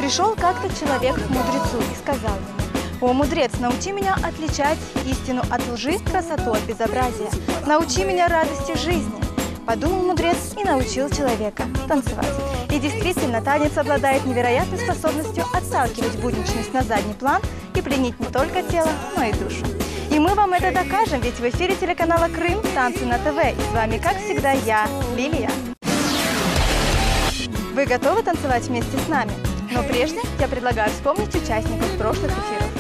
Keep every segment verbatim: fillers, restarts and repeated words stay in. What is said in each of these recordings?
Пришел как-то человек к мудрецу и сказал ему: «О, мудрец, научи меня отличать истину от лжи, красоту от безобразия. Научи меня радости жизни». Подумал мудрец и научил человека танцевать. И действительно, танец обладает невероятной способностью отталкивать будничность на задний план и пленить не только тело, но и душу. И мы вам это докажем, ведь в эфире телеканала «Крым» «Танцы на ТВ». И с вами, как всегда, я, Лилия. Вы готовы танцевать вместе с нами? Но прежде я предлагаю вспомнить участников прошлых эфиров.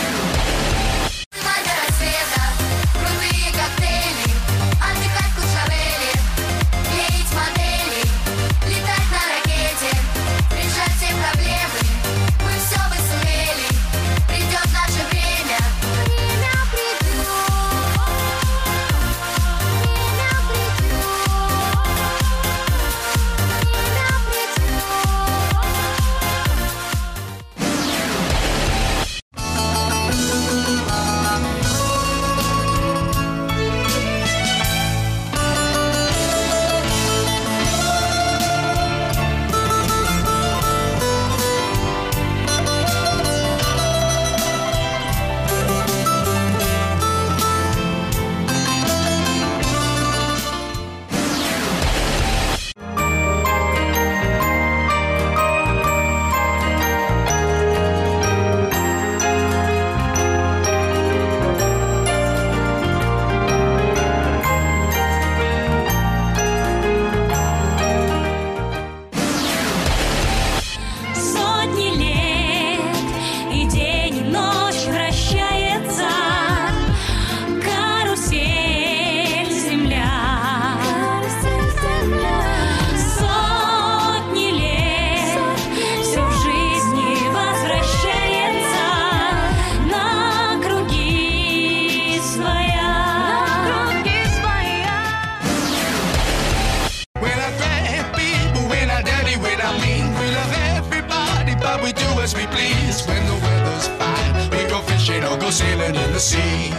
As we please, when the weather's fine, we go fishing or go sailing in the sea.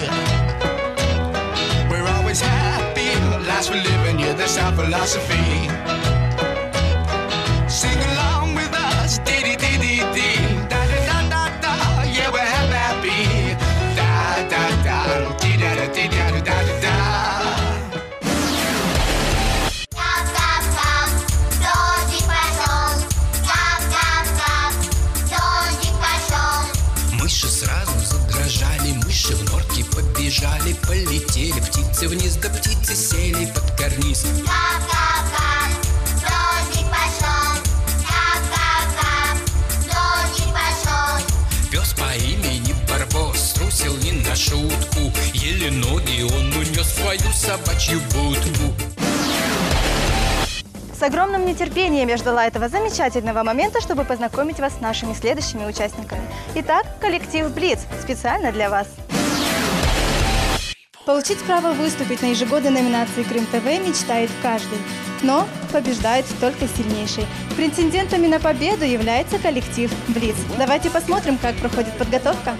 We're always happy, lives we're living, yeah, that's our philosophy. Sing along with us, dee dee dee dee dee, da da da da da, yeah, we're happy, da da da, dee da da dee da da da da da. Мыши в норке побежали, полетели, птицы вниз, да птицы сели под карниз. Кап-кап-кап, дождик пошел, кап-кап-кап, дождик пошел. Пес по имени Барбос струсил не на шутку, еле ноги он унес свою собачью будку. С огромным нетерпением я ждала этого замечательного момента, чтобы познакомить вас с нашими следующими участниками. Итак, коллектив «Блиц» специально для вас. Получить право выступить на ежегодной номинации «Крым ТВ» мечтает каждый. Но побеждает только сильнейший. Претендентами на победу является коллектив «Блиц». Давайте посмотрим, как проходит подготовка.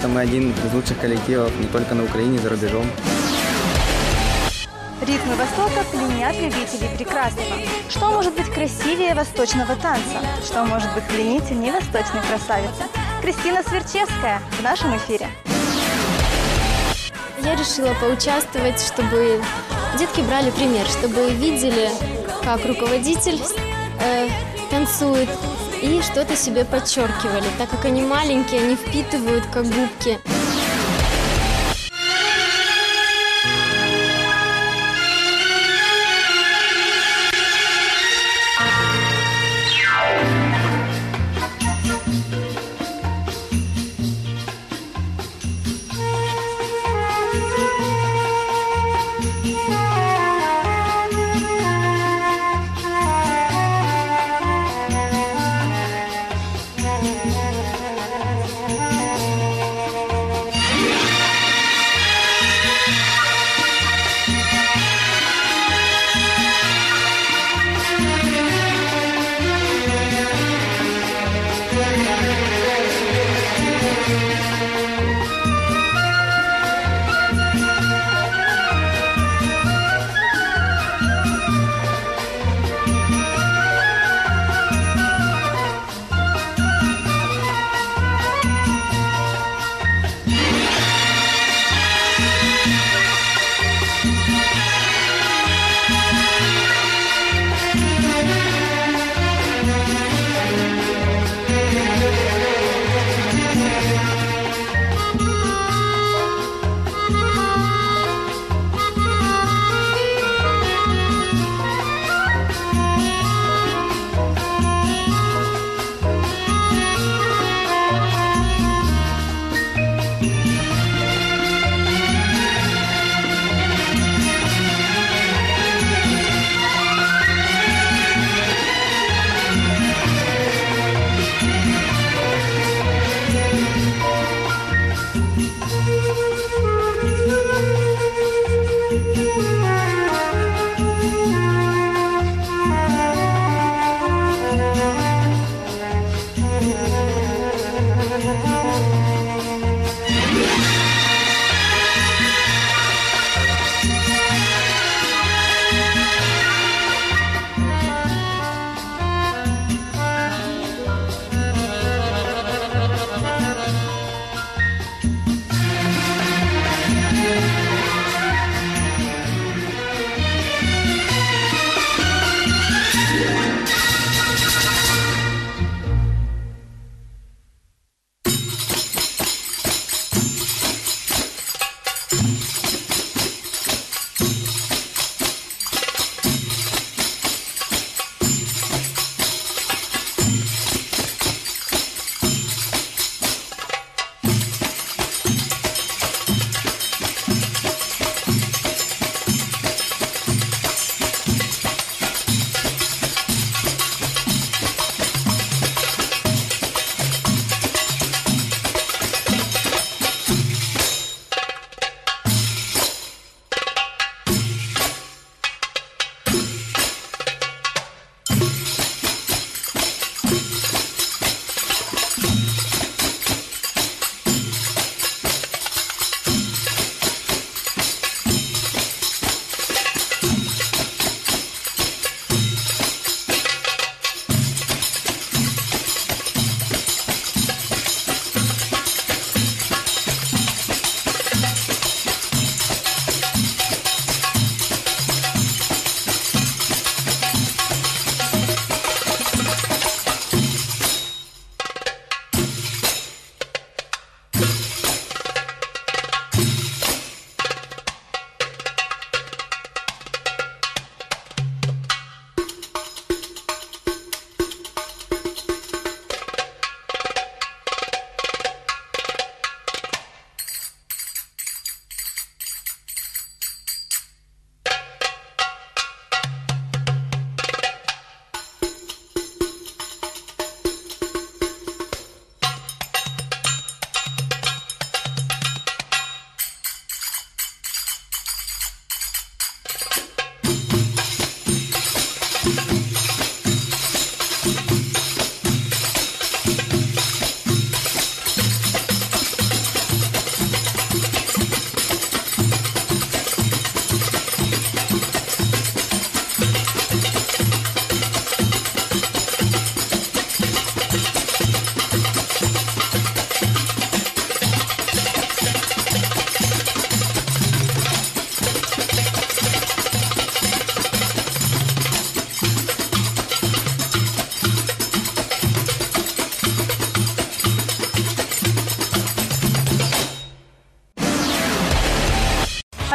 что мы один из лучших коллективов не только на Украине, за рубежом. Ритмы Востока пленят любителей прекрасного. Что может быть красивее восточного танца? Что может быть пленительнее восточной красавицы? Кристина Сверчевская в нашем эфире. Я решила поучаствовать, чтобы детки брали пример, чтобы видели, как руководитель э, танцует, и что-то себе подчеркивали. Так как они маленькие, они впитывают как губки.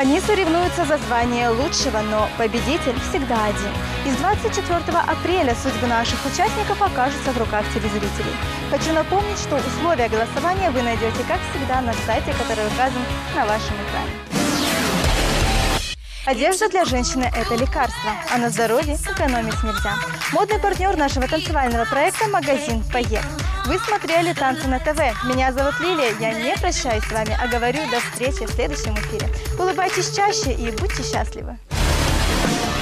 Они соревнуются за звание лучшего, но победитель всегда один. И с двадцать четвёртого апреля судьбы наших участников окажутся в руках телезрителей. Хочу напомнить, что условия голосования вы найдете, как всегда, на сайте, который указан на вашем экране. Одежда для женщины – это лекарство, а на здоровье экономить нельзя. Модный партнер нашего танцевального проекта – магазин «Поех». Вы смотрели «Танцы на ТВ». Меня зовут Лилия. Я не прощаюсь с вами, а говорю до встречи в следующем эфире. Улыбайтесь чаще и будьте счастливы.